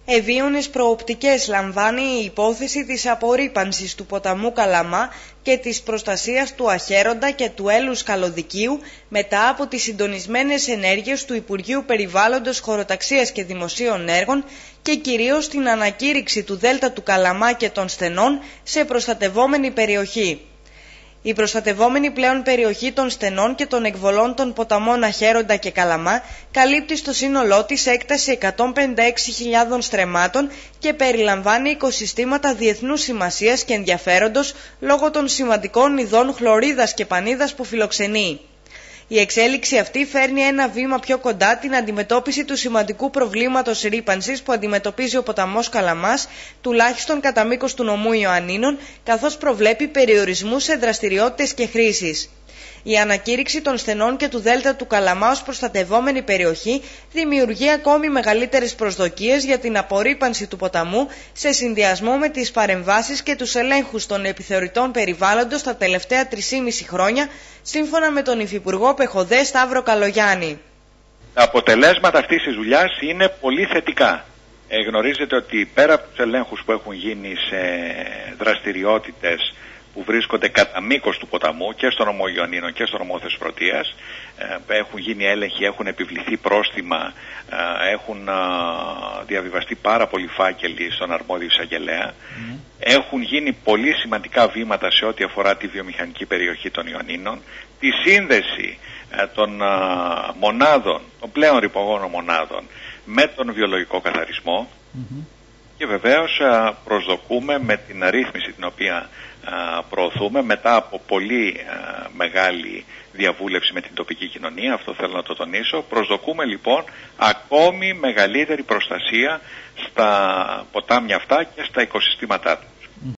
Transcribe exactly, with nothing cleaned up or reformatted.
Ευίωνες προοπτικές λαμβάνει η υπόθεση της απορρίπανσης του ποταμού Καλαμά και της προστασίας του αχέροντα και του έλους καλωδικίου μετά από τις συντονισμένες ενέργειες του Υπουργείου Περιβάλλοντος, Χωροταξίας και Δημοσίων Έργων και κυρίως την ανακήρυξη του Δέλτα του Καλαμά και των Στενών σε προστατευόμενη περιοχή. Η προστατευόμενη πλέον περιοχή των στενών και των εκβολών των ποταμών Αχέροντα και Καλαμά καλύπτει στο σύνολό της έκταση εκατόν πενήντα έξι χιλιάδων στρεμμάτων και περιλαμβάνει οικοσυστήματα διεθνούς σημασίας και ενδιαφέροντος λόγω των σημαντικών ειδών χλωρίδας και πανίδας που φιλοξενεί. Η εξέλιξη αυτή φέρνει ένα βήμα πιο κοντά την αντιμετώπιση του σημαντικού προβλήματος ρύπανσης που αντιμετωπίζει ο ποταμός Καλαμάς, τουλάχιστον κατά μήκος του νομού Ιωαννίνων, καθώς προβλέπει περιορισμούς σε δραστηριότητες και χρήσεις. Η ανακήρυξη των στενών και του Δέλτα του Καλαμά ως προστατευόμενη περιοχή δημιουργεί ακόμη μεγαλύτερες προσδοκίες για την απορρίπανση του ποταμού σε συνδυασμό με τις παρεμβάσεις και τους ελέγχους των επιθεωρητών περιβάλλοντος τα τελευταία τρία και μισό χρόνια, σύμφωνα με τον Υφυπουργό Πεχωδέ Σταύρο Καλογιάννη. Τα αποτελέσματα αυτής της δουλειάς είναι πολύ θετικά. Ε, γνωρίζετε ότι πέρα από τους ελέγχους που έχουν γίνει σε δραστηριότητες που βρίσκονται κατά μήκος του ποταμού και στον νομό Ιωαννίνων και στον νομό Θεσπρωτείας, έχουν γίνει έλεγχοι, έχουν επιβληθεί πρόστιμα, έχουν διαβιβαστεί πάρα πολλοί φάκελοι στον αρμόδιο εισαγγελέα. Mm. Έχουν γίνει πολύ σημαντικά βήματα σε ό,τι αφορά τη βιομηχανική περιοχή των Ιωαννίνων, τη σύνδεση των μονάδων, των πλέον ρυπογόνων μονάδων με τον βιολογικό καθαρισμό. Mm-hmm. Και βεβαίως προσδοκούμε με την αρρύθμιση την οποία προωθούμε μετά από πολύ μεγάλη διαβούλευση με την τοπική κοινωνία, αυτό θέλω να το τονίσω, προσδοκούμε λοιπόν ακόμη μεγαλύτερη προστασία στα ποτάμια αυτά και στα οικοσυστήματά του.